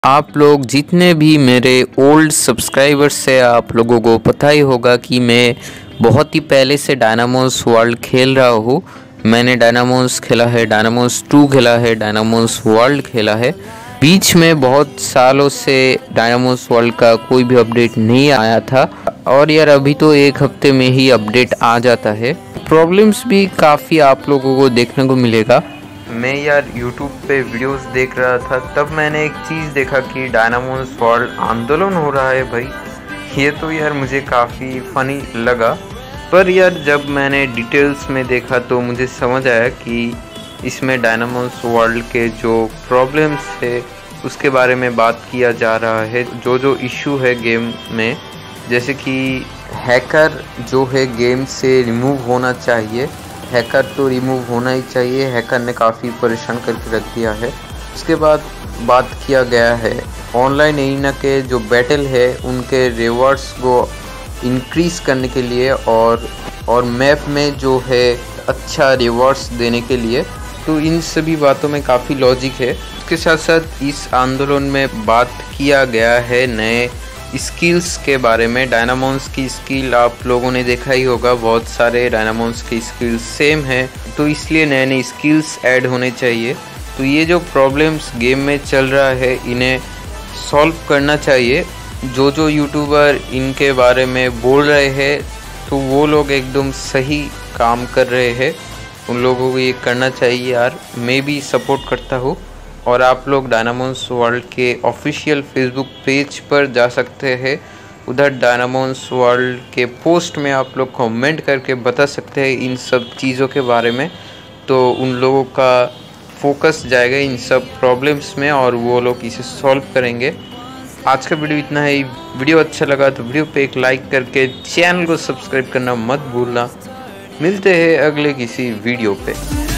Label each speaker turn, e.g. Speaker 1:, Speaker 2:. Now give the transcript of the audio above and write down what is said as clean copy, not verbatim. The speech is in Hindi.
Speaker 1: आप लोग जितने भी मेरे ओल्ड सब्सक्राइबर्स हैं, आप लोगों को पता ही होगा कि मैं बहुत ही पहले से डायनामोस वर्ल्ड खेल रहा हूँ। मैंने डायनामोस खेला है, डायनामोस 2 खेला है, डायनामोस वर्ल्ड खेला है। बीच में बहुत सालों से डायनामोस वर्ल्ड का कोई भी अपडेट नहीं आया था और यार अभी तो एक हफ्ते में ही अपडेट आ जाता है। प्रॉब्लम्स भी काफ़ी आप लोगों को देखने को मिलेगा। मैं यार YouTube पे वीडियोस देख रहा था, तब मैंने एक चीज़ देखा कि डायनामोस वर्ल्ड आंदोलन हो रहा है। भाई ये तो यार मुझे काफ़ी फ़नी लगा, पर यार जब मैंने डिटेल्स में देखा तो मुझे समझ आया कि इसमें डायनामोस वर्ल्ड के जो प्रॉब्लम्स है उसके बारे में बात किया जा रहा है। जो इशू है गेम में, जैसे कि हैकर जो है गेम से रिमूव होना चाहिए। हैकर तो रिमूव होना ही चाहिए, हैकर ने काफ़ी परेशान करके रख दिया है। उसके बाद बात किया गया है ऑनलाइन एरिना के जो बैटल है उनके रिवॉर्ड्स को इंक्रीज़ करने के लिए और मैप में जो है अच्छा रिवॉर्ड्स देने के लिए। तो इन सभी बातों में काफ़ी लॉजिक है। उसके साथ साथ इस आंदोलन में बात किया गया है नए स्किल्स के बारे में। डायनामोस की स्किल आप लोगों ने देखा ही होगा, बहुत सारे डायनामोस की स्किल्स सेम है, तो इसलिए नए नए स्किल्स ऐड होने चाहिए। तो ये जो प्रॉब्लम्स गेम में चल रहा है इन्हें सॉल्व करना चाहिए। जो यूट्यूबर इनके बारे में बोल रहे हैं तो वो लोग एकदम सही काम कर रहे हैं, उन लोगों को ये करना चाहिए यार। मैं भी सपोर्ट करता हूँ। और आप लोग डायनामोस वर्ल्ड के ऑफिशियल फेसबुक पेज पर जा सकते हैं, उधर डायनामोस वर्ल्ड के पोस्ट में आप लोग कमेंट करके बता सकते हैं इन सब चीज़ों के बारे में। तो उन लोगों का फोकस जाएगा इन सब प्रॉब्लम्स में और वो लोग इसे सॉल्व करेंगे। आज का वीडियो इतना है। वीडियो अच्छा लगा तो वीडियो पे एक लाइक करके चैनल को सब्सक्राइब करना मत भूलना। मिलते हैं अगले किसी वीडियो पे।